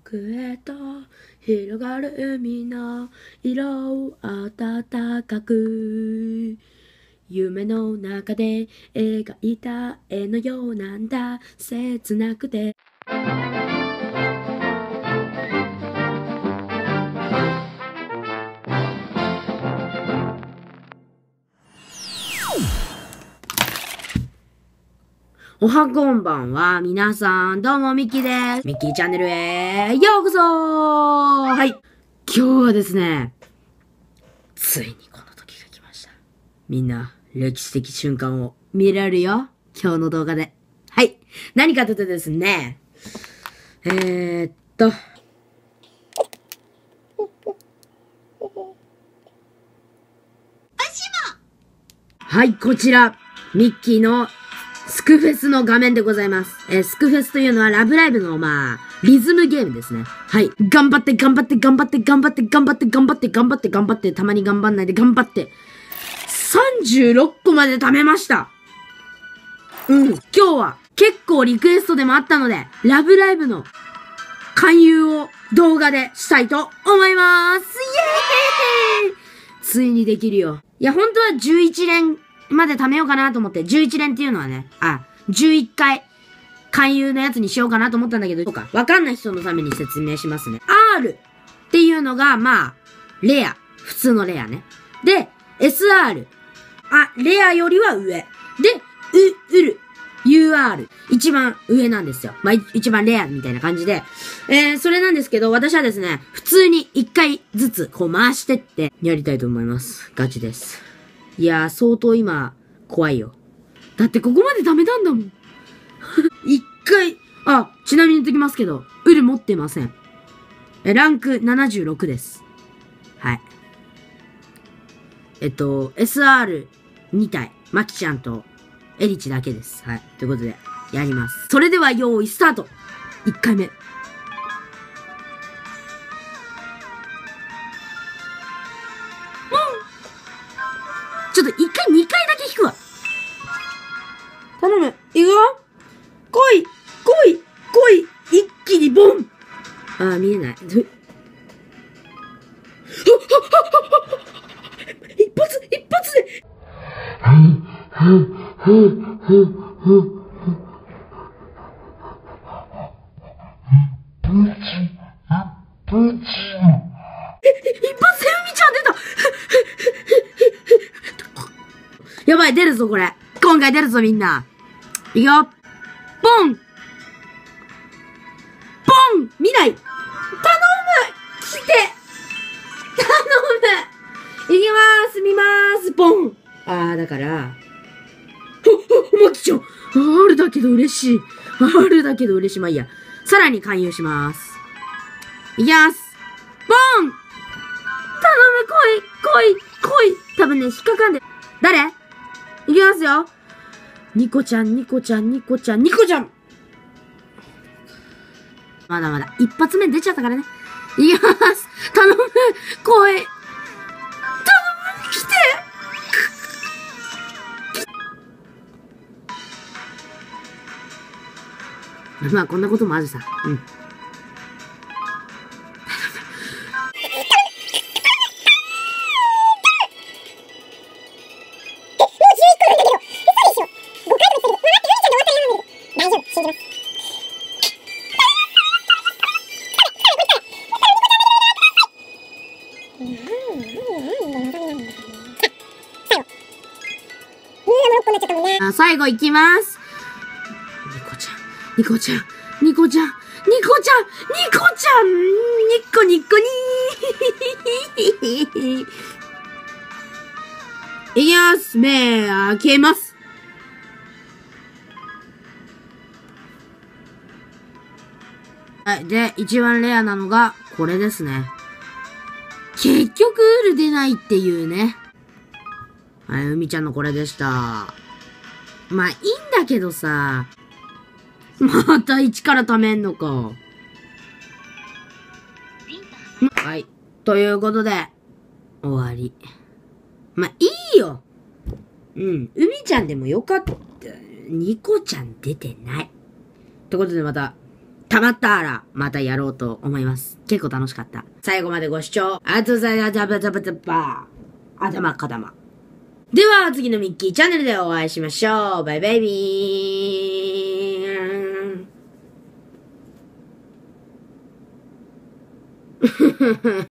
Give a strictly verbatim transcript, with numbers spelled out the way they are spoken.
奥へと広がる海の色を暖かく、夢の中で描いた絵のようなんだ、切なくて。おはこんばんは。皆さん、どうも、ミッキーです。ミッキーチャンネルへようこそ。はい。今日はですね、ついにこの時が来ました。みんな、歴史的瞬間を見られるよ。今日の動画で。はい。何かというとですね、えー、っと、はい、こちら、ミッキーのスクフェスの画面でございます。えー、スクフェスというのはラブライブの、まあ、リズムゲームですね。はい。頑張って、頑張って、頑張って、頑張って、頑張って、頑張って、頑張って、頑張って、たまに頑張んないで頑張って。さんじゅうろっこまで貯めました。うん。今日は結構リクエストでもあったので、ラブライブの勧誘を動画でしたいと思います。イエーイ！ついにできるよ。いや、本当はじゅういち連まで貯めようかなと思って、じゅういち連っていうのはね、あ、じゅういっかい勧誘のやつにしようかなと思ったんだけど、そうか、わかんない人のために説明しますね。R っていうのが、まあ、レア。普通のレアね。で、エスアール。あ、レアよりは上。で、う、うる。ユーアール。一番上なんですよ。まあ、一番レアみたいな感じで。えー、それなんですけど、私はですね、普通に一回ずつこう回してってやりたいと思います。ガチです。いやー、相当今、怖いよ。だってここまで貯めたんだもん。一回、あ、ちなみに言っときますけど、ウル持ってません。え、ランクななじゅうろくです。はい。えっと、エスアールに 体、マキちゃんとエリチだけです。はい。ということで、やります。それでは、用意スタート！ いっ 回目。ちょっと一回、二回だけ引くわ。頼む。いくよ。来い、来い、来い。一気にボン。あー、見えない。一発、一発で。え、一発で海ちゃん出た。やばい、出るぞ、これ。今回出るぞ、みんな。いくよ。ポンポン見ない頼む来て頼むいきまーす見まーすポンあー、だから、ほ、ほ、マキちゃんあるだけど嬉しい。あるだけど嬉しい。まあいいや。さらに勧誘します。いきます。ポン頼む来い来い来い多分ね、引っかかんで。誰いきますよ。ニコちゃん、ニコちゃん、ニコちゃん、ニコちゃんまだまだ。一発目出ちゃったからね。いきます。頼む来い頼む来てまあ、こんなこともあるさ。うん。あ、最後いきます。ニコちゃん、ニコちゃん、ニコちゃん、ニコちゃん、ニコちゃん、ニコニコにー。いきます。目開けます。はい。で、一番レアなのが、これですね。結局、ウール出ないっていうね。はい、海ちゃんのこれでした。まあ、いいんだけどさ。また一から貯めんのか。はい。ということで、終わり。まあ、いいよ。うん。海ちゃんでもよかった。ニコちゃん出てない。ってことでまた、 溜まったら、またやろうと思います。結構楽しかった。最後までご視聴、ありがとうございました。頭かだま。では、次のミッキーチャンネルでお会いしましょう。バイバイビーン。